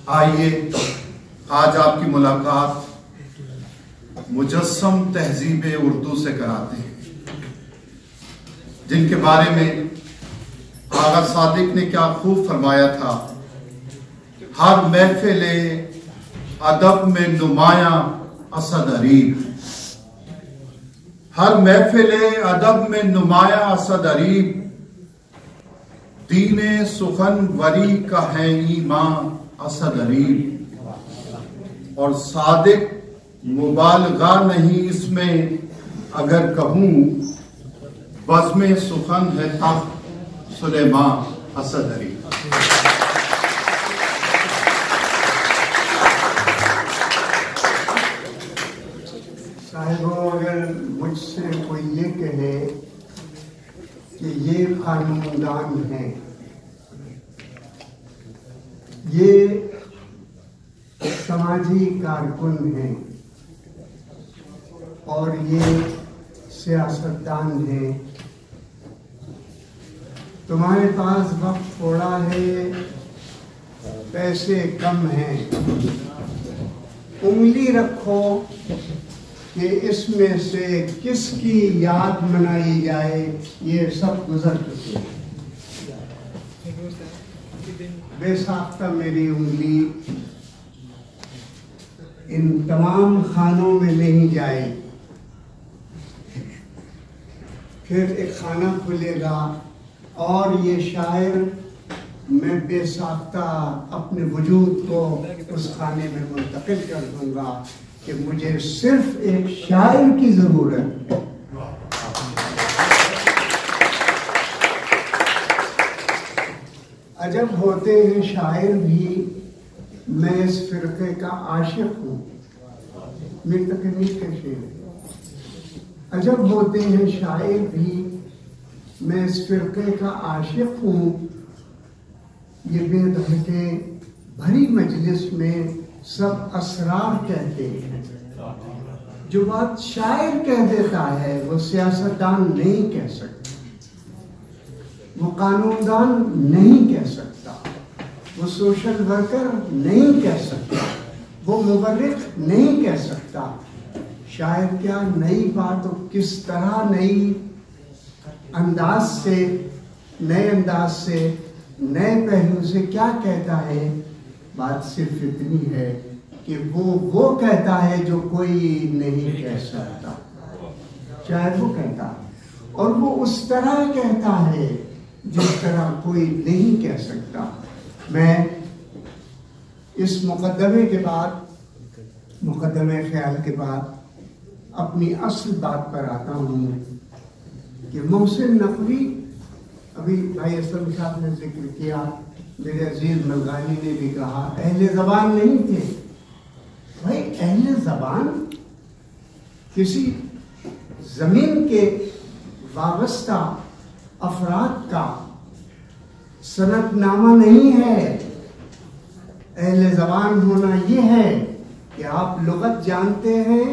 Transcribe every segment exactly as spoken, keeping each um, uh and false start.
आइए आज आपकी मुलाकात मुजस्सम तहजीब उर्दू से कराते हैं, जिनके बारे में आगा सादिक ने क्या खूब फरमाया था। हर महफिले अदब में नुमाया असद अरीब, हर महफिले अदब में नुमाया असद अरीब, दीने सुखन वरी का है ईमान असद अरीब। और सादिक मुबालगा नहीं इसमें अगर कहूं, बज़्मे सुखन है तख्त सुलेमान असद अरीब। साहिबों, अगर मुझसे कोई ये कहे कि ये कानूनदान हैं, ये समाजी कारकुन हैं और ये सियासतदान हैं, तुम्हारे पास वक्त थोड़ा है, पैसे कम हैं, उंगली रखो कि इसमें से किसकी याद मनाई जाए। ये सब गुजर चुके हैं। बेसाख्ता मेरी उंगली इन तमाम खानों में नहीं जाएगी। फिर एक खाना खुलेगा और ये शायर मैं बेसाख्ता अपने वजूद को उस खाने में मुंतकिल कर दूंगा कि मुझे सिर्फ एक शायर की जरूरत है। अजब होते हैं शायर भी, मैं इस फिरके का आशिक हूँ। मेरी तकनीक के शेर। अजब होते हैं शायर भी, मैं इस फिरके का आशिक हूँ। ये बेधड़के भरी मजलिस में सब असरार कहते हैं। जो बात शायर कह देता है वो सियासतदान नहीं कह सकता, वो कानूनदान नहीं कह सकता, वो सोशल वर्कर नहीं कह सकता, वो मुबर्रिख नहीं कह सकता। शायर क्या नई बात और किस तरह नई अंदाज से, नए अंदाज से, नए पहलू से क्या कहता है। बात सिर्फ इतनी है कि वो वो कहता है जो कोई नहीं कह सकता। शायद वो कहता है और वो उस तरह कहता है जिस तरह कोई नहीं कह सकता। मैं इस मुकदमे के बाद, मुकदमे ख्याल के बाद अपनी असल बात पर आता हूँ कि मोहसिन नकवी, अभी भाई असलम साहब ने जिक्र किया, मेरे अजीज मलगानी ने भी कहा अहले ज़बान नहीं थे। भाई अहले ज़बान किसी ज़मीन के वाबस्ता अफराद का सनदनामा नहीं है। अहले ज़बान होना ये है कि आप लुगत जानते हैं,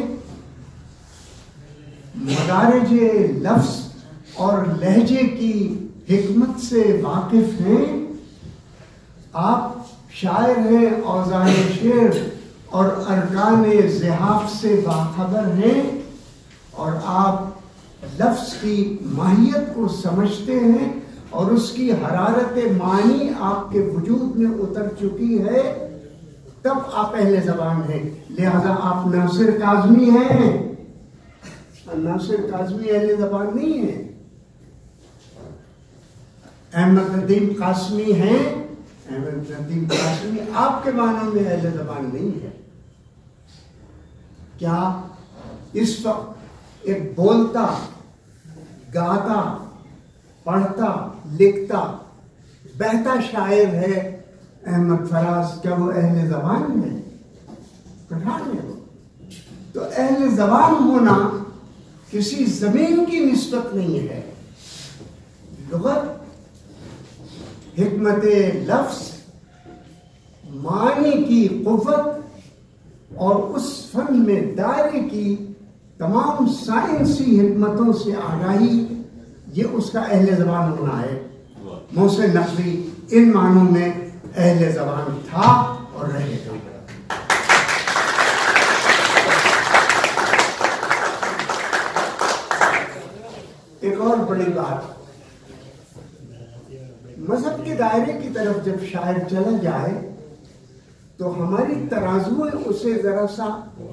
मदारिजे लफ्ज़ और लहजे की हिकमत से वाकिफ हैं। आप शायर हैं, औज़ाए शेर और अरकाने ज़िहाफ से बाखबर हैं और आप लफ्ज़ की माहियत को समझते हैं और उसकी हरारत मानी आपके वजूद में उतर चुकी है। तब आप अहले ज़बान हैं। लिहाजा आप नासिर काज़मी हैं। नासिर काज़मी अहले ज़बान नहीं है। अहमद नदीम कासमी हैं। अहमद नदीम कासमी आपके मानों में अहले ज़बान नहीं है। क्या इस वक्त एक बोलता, गाता, पढ़ता, लिखता, बहता शायर है अहमद फराज, क्या वो अहले ज़बान है? पठान है वो। तो अहले ज़बान होना किसी ज़मीन की निस्बत नहीं है। लुगत, हिकमत लफ्ज़, मानी की कुव्वत और उस फन में दायरे की तमाम साइंसी हिकमतों से आगाही, ये उसका अहले ज़बान होना है। मोहसिन नकवी इन मानों में अहले ज़बान था और रहे। तरफ जब शायर चला जाए तो हमारी तराजुएं उसे जरा सा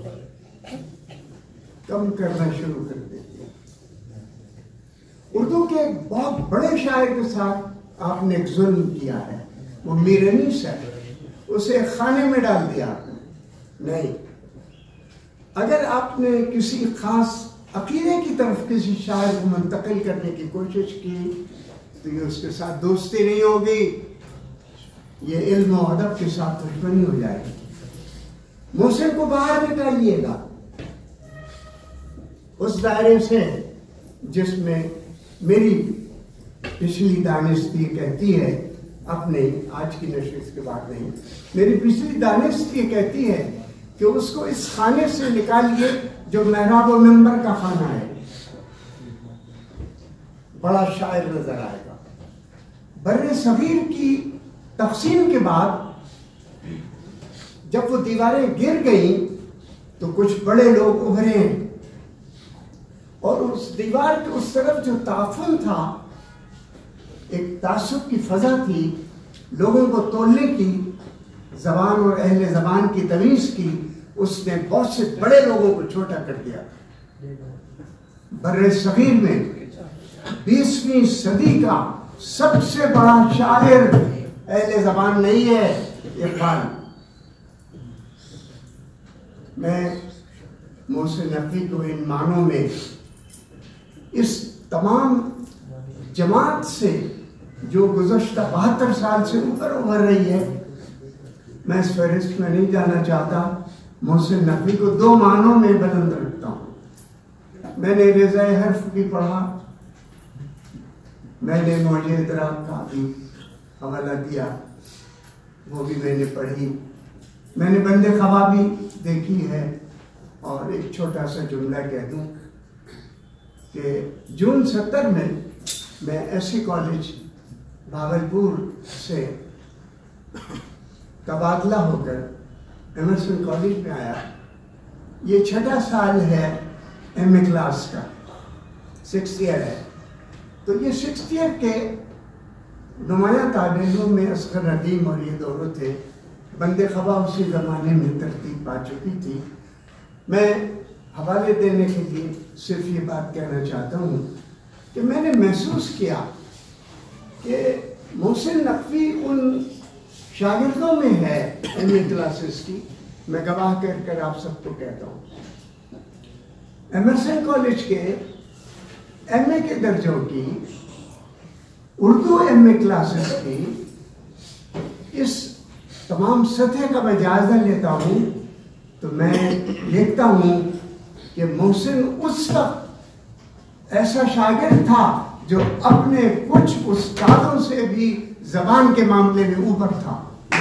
कम करना शुरू कर देती है। उर्दू के एक बहुत बड़े शायर के साथ आपने एक जुल्म किया है, वो मीरनीस है, उसे खाने में डाल दिया आपने। नहीं, अगर आपने किसी खास अकीदे की तरफ किसी शायर को मुंतकिल करने की कोशिश की तो ये उसके साथ दोस्ती नहीं होगी, ये इल्म और अदब के साथ दुश्मनी हो जाएगी। मोहसिन को बाहर निकालिएगा उस दायरे से जिसमें मेरी पिछली दानिश्त ये कहती है, अपने आज की नशिस्त के बाद नहीं, मेरी पिछली दानिश्त ये कहती है कि उसको इस खाने से निकालिए जो मेहराब और मिंबर का खाना है, बड़ा शायर नजर आएगा। बर्रे सगीर की तकसीम के बाद जब वो दीवारें गिर गई तो कुछ बड़े लोग उभरे और उस दीवार के उस तरफ जो ताफुन था, एक तासुब की फजा थी, लोगों को तोड़ने की, जबान और अहले जबान की तमीज की, उसने बहुत से बड़े लोगों को छोटा कर दिया। बर्रे सगीर में बीसवीं सदी का सबसे बड़ा शायर अहले जबान नहीं है, इकबाल। मैं मोहसिन नकवी को इन मानों में इस तमाम जमात से जो गुज़श्ता बहत्तर साल से ऊपर उभर रही है, मैं इस फहरिस्त में नहीं जाना चाहता। मोहसिन नकवी को दो मानों में बुलंद रखता हूँ। मैंने रेज़ा हर्फ भी पढ़ा, मैंने मौजे इदराक का भी हवाला दिया, वो भी मैंने पढ़ी, मैंने बंदे खबा भी देखी है। और एक छोटा सा जुमला कह दूँ कि जून सत्तर में मैं एस सी कॉलेज भागलपुर से तबादला होकर एमर्सन कॉलेज में आया। ये छठा साल है एम ए क्लास का, सिक्स ईयर है। तो ये सिक्स ईयर के नुमाया तालिबों में असगर नदीम और ये दोनों थे। बंदे खबा उसी ज़माने में तरतीब पा चुकी थी। मैं हवाले देने के लिए सिर्फ ये बात कहना चाहता हूँ कि मैंने महसूस किया कि मोहसिन नकवी उन शागिर्दों में है एम ए क्लासेस की, मैं गवाह कर कर आप सबको कहता हूँ। एमर्सन कॉलेज के एम ए के दर्जों की, उर्दू एम ए क्लासेस की इस तमाम सतह का मैं जायजा लेता हूँ तो मैं देखता हूँ कि मोहसिन उस वक्त ऐसा शागिर्द था जो अपने कुछ उस्तादों से भी जबान के मामले में ऊपर था।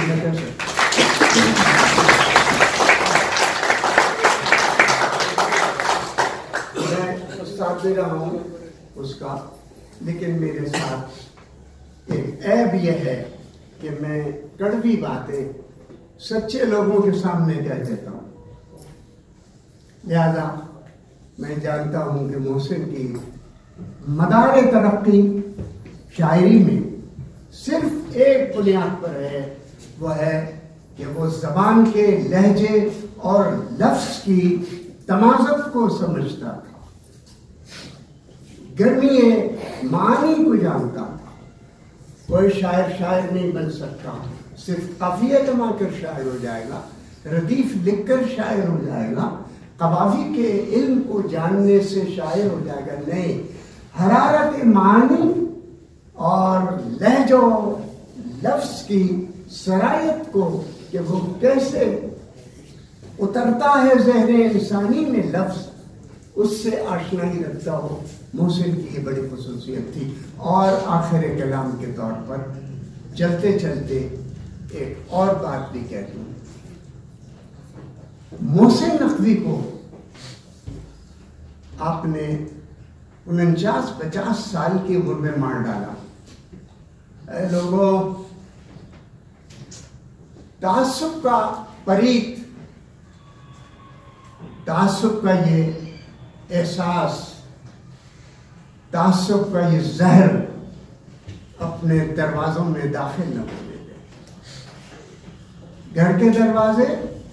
मैं उस्ताद दे रहा हूँ उसका, लेकिन मेरे साथ एक ऐब यह है कि मैं कड़वी बातें सच्चे लोगों के सामने कह देता हूँ। लिहाजा मैं जानता हूँ कि मोहसिन की मदार तरक्की शायरी में सिर्फ एक बुनियाद पर है, वो है कि वो जबान के लहजे और लफ्ज की तमाज़त को समझता था, गर्मी मानी को जानता था। कोई शायर शायर नहीं बन सकता, सिर्फ काफिया जमा कर शायर हो जाएगा, रदीफ लिख कर शायर हो जाएगा, कवाफी के इल्म को जानने से शायर हो जाएगा। नहीं, हरारत मानी और लहजो लफ्ज की सरायत को कि वो कैसे उतरता है ज़हरे इंसानी में लफ्ज, उससे आशनाई रखता हो, मोहसिन की ये बड़ी खुसूसियत थी। और आखिर कलाम के तौर पर चलते चलते एक और बात भी कह दूं, मोहसिन नकवी को आपने उनचास पचास साल की उम्र में मार डाला। ऐ लोगों, तासुब का परीत, तासुब का ये एहसास, तासुब का ये जहर अपने दरवाजों में दाखिल न होने दें। घर के दरवाजे,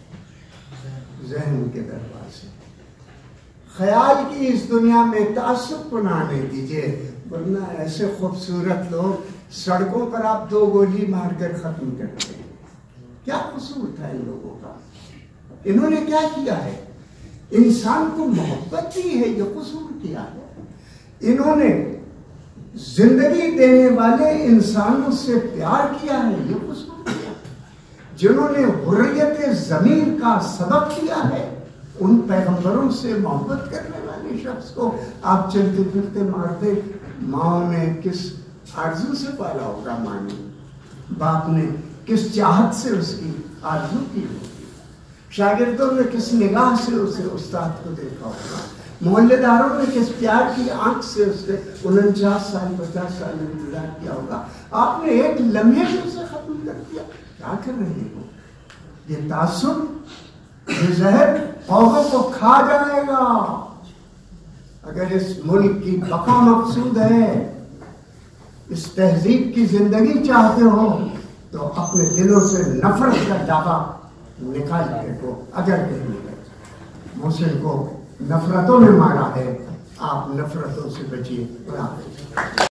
जहन के दरवाजे। ख्याल की इस दुनिया में तासुब को ना आने दीजिए, वरना ऐसे खूबसूरत लोग सड़कों पर आप दो गोली मारकर खत्म करते हैं। क्या कसूर था इन लोगों का? इन्होंने क्या किया है? इंसान को मोहब्बत दी है, ये कसूर किया है। इन्होंने जिंदगी देने वाले इंसानों से प्यार किया है, ये कसूर किया। जिन्होंने हुर्रियत ज़मीर का सबक किया है, उन पैगंबरों से मोहब्बत करने वाले शख्स को आप चलते फिरते मारते। माओ ने किस आरज़ू से पाला होगा, माँ ने, बाप ने किस चाहत से उसकी आरज़ू की होगी, शागिर्दों ने किस निगाह से उसे उस्ताद को देखा होगा, मोहल्लेदारों ने किस प्यार की आंख से उससे उनचास साल पचास साल इंतजार किया होगा। आपने एक लम्हे में उसे खत्म कर दिया। क्या कर रहे हो? ये तासुब, ये जहर कौमों को खा जाएगा। अगर इस मुल्क की बका मकसूद है, इस तहजीब की जिंदगी चाहते हो, तो अपने दिलों से नफरत का दावा निकाल फेंको। अगर कहीं मुस्लिम को नफरतों ने मारा है, आप नफरतों से बचिए।